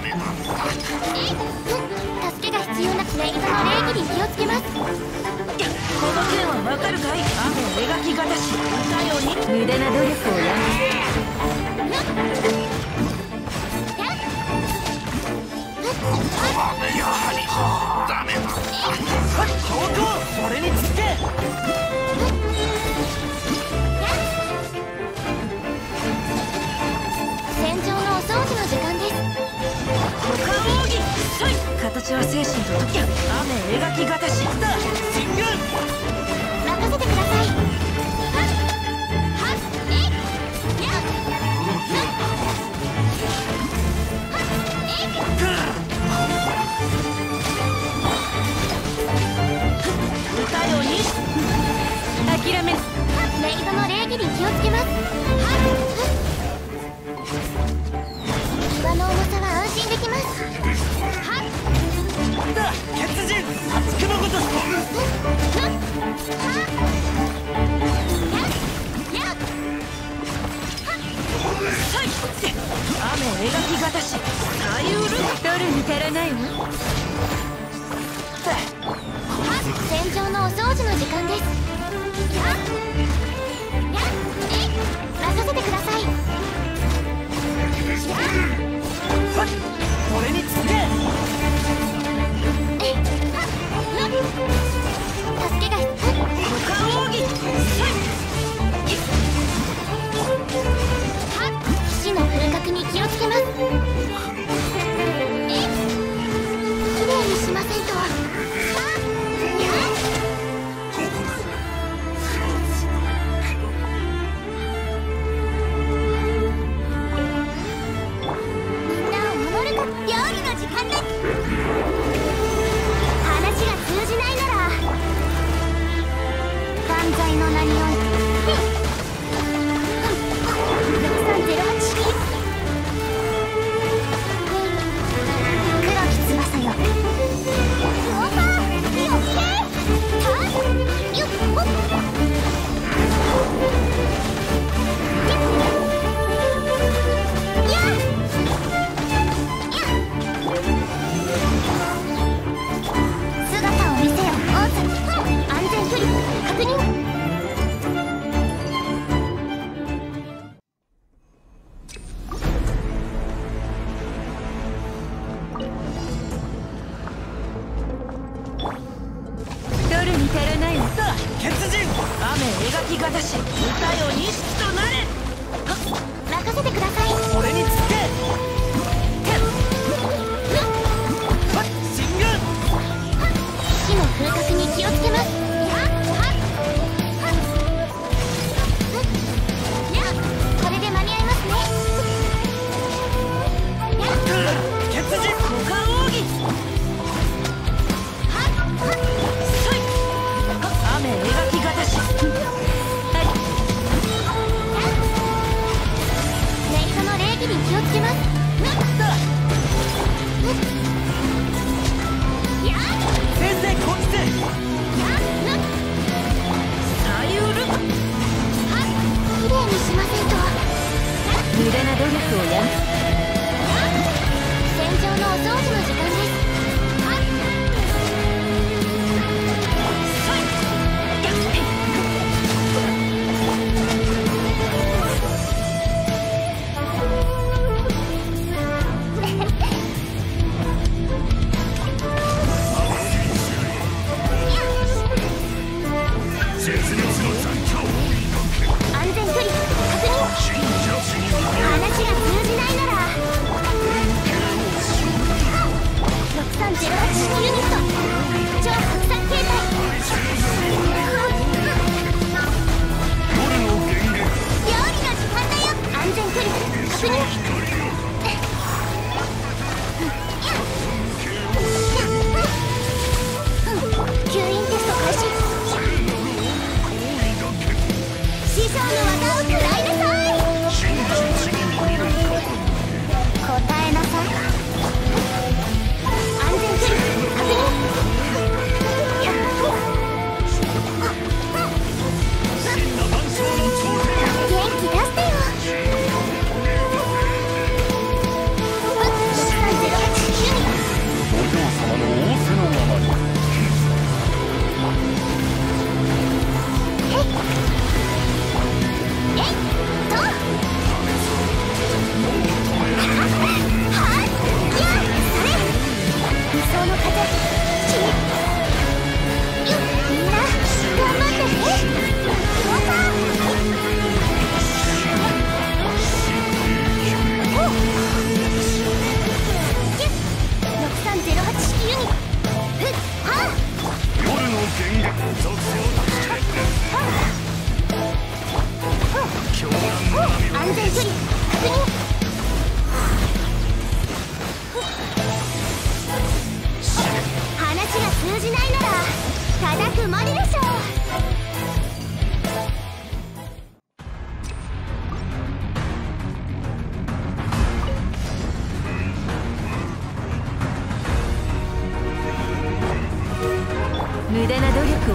助けが必要なネイトの礼儀に気をつけます。この件はわかるかい？雨描きがたし歌ように無駄な努力をやめやはりダメだ。 強行それにつけ。 戦場のお掃除の時間です。 股間奥義そい形は精神と時雨描きがたしだ進軍任せてください。 歌ように諦めメイドの礼儀に気をつけます。岩の重さは安心できます。 だ血人厚くのごとし雨描きがたし左右ル取るに足らないわ。 戦場のお掃除の時間です。任せてください。 俺につけ。 助けが股間奥義騎士の風格に気をつけます。きれいにしませんと。話が通じないなら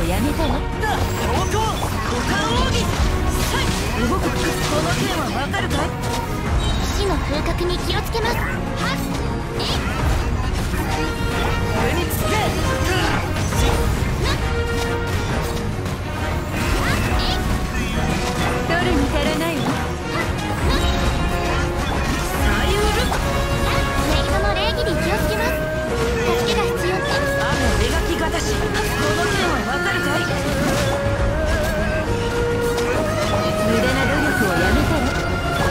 をやめたら交換奥義動くこの剣はわかるかい。 死の風格に気をつけます。はっ上につけ取るに足らないわ。さゆるメイドの礼儀に気をつけます。助けが必要って。 雨描きがたしこの剣はわかるかい。無駄な努力をやめたら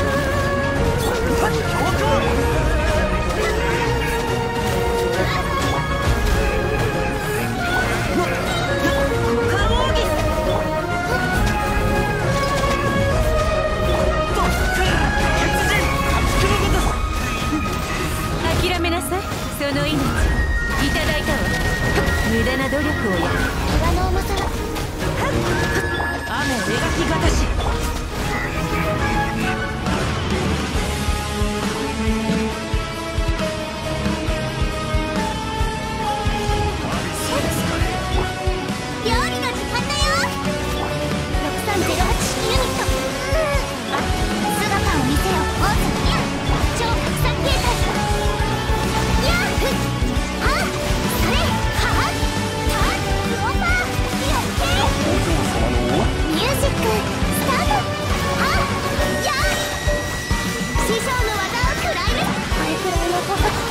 諦めなさい。その命いただいたわ。無駄な努力をやめ怪我の重さは雨描きがたし料理の時間だよ。6308ユニット姿を見せよ。オースニャ超拡散形態ヤーフはっそれはっタッローパーやってミュージックスタート。はっヤー師匠の技を食らえる。これくらいのこと